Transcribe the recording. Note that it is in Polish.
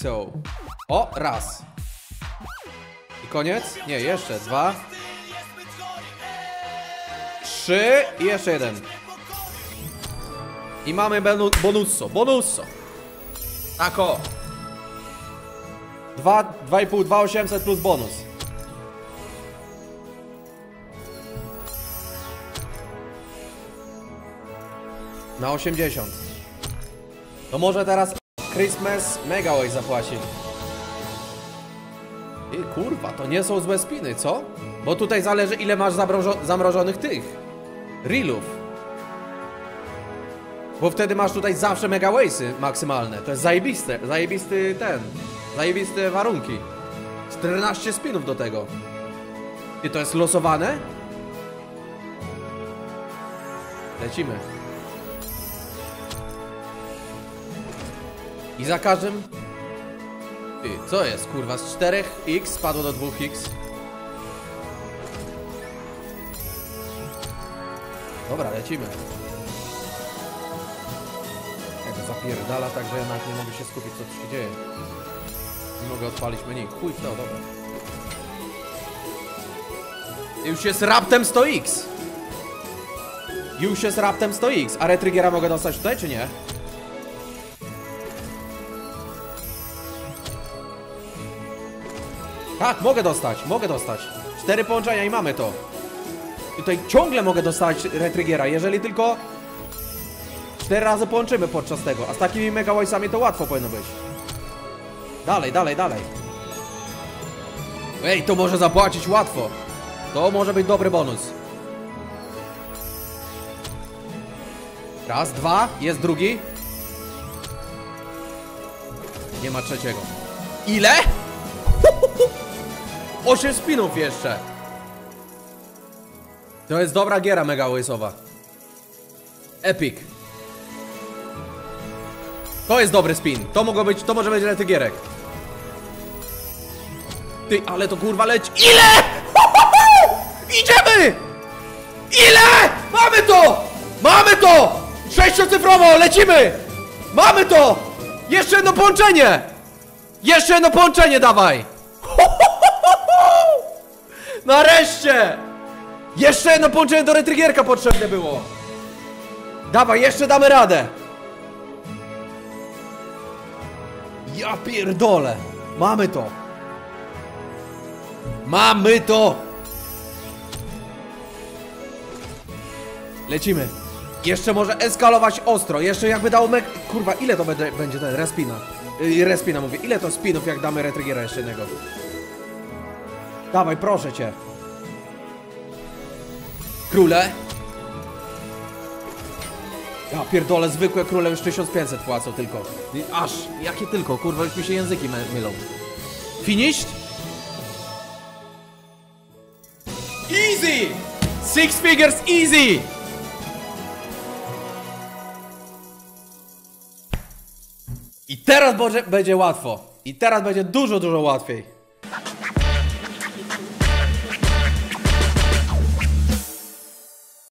są. O, raz. I koniec? Nie, jeszcze 2 3 i jeszcze 1. I mamy bonusso. Tak o. 2,5, 2,800 plus bonus. Na 80. To może teraz Christmas Megaway zapłaci. I kurwa, to nie są złe spiny, co? Bo tutaj zależy, ile masz zamrożonych tych reelów. Bo wtedy masz tutaj zawsze Megawaysy maksymalne. To jest zajebiste, zajebiste warunki. 14 spinów do tego. I to jest losowane? Lecimy. I za każdym... Ty, co jest, kurwa? Z 4x spadło do 2x. Dobra, lecimy. Jak to zapierdala, tak że ja nawet nie mogę się skupić, co tu się dzieje. Nie mogę odpalić menu. Chuj w to, dobra. Już jest raptem 100x. Już jest raptem 100x. A retrygera mogę dostać tutaj, czy nie? Tak, mogę dostać. 4 połączenia i mamy to. Tutaj ciągle mogę dostać retrygiera, jeżeli tylko 4 razy połączymy podczas tego. A z takimi megawaysami to łatwo powinno być. Dalej. Ej, to może zapłacić łatwo. To może być dobry bonus. Raz, 2, jest drugi. Nie ma trzeciego. Ile? 8 spinów jeszcze. To jest dobra giera megawaysowa. Epic. To jest dobry spin. To może być retygierek. Ty, ale to kurwa leci. Ile? Idziemy! Ile? Mamy to! 6-cyfrowo, lecimy! Mamy to! Jeszcze jedno połączenie dawaj! Nareszcie! Jeszcze jedno połączenie do retrygierka potrzebne było. Dawaj, jeszcze damy radę. Ja pierdolę. Mamy to. Lecimy. Jeszcze może eskalować ostro. Jeszcze jakby dało kurwa, ile to będzie ten respina? Respina mówię. Ile to spinów, jak damy retrygiera jeszcze jednego? Dawaj, proszę cię. Króle. Ja pierdolę, zwykłe króle już 1500 płacą tylko. Aż, jakie tylko, kurwa, już mi się języki mylą. Finished? Easy! 6 figures easy! I teraz będzie łatwo. I teraz będzie dużo łatwiej.